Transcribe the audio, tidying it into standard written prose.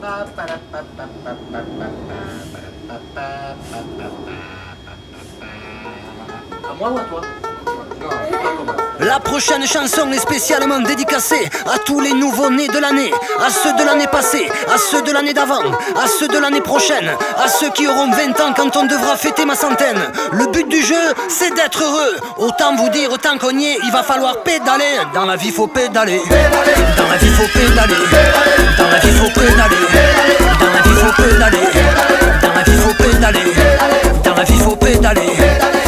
À moi ou à toi? La prochaine chanson est spécialement dédicacée à tous les nouveaux-nés de l'année, à ceux de l'année passée, à ceux de l'année d'avant, à ceux de l'année prochaine, à ceux qui auront 20 ans quand on devra fêter ma centaine. Le but du jeu, c'est d'être heureux. Autant vous dire, tant qu'on y est, il va falloir pédaler. Dans la vie, faut pédaler. Dans la vie, faut pédaler. Dans la vie, faut pédaler. Dans la vie, faut pédaler. Dans la vie, faut pédaler. Dans la vie, faut pédaler.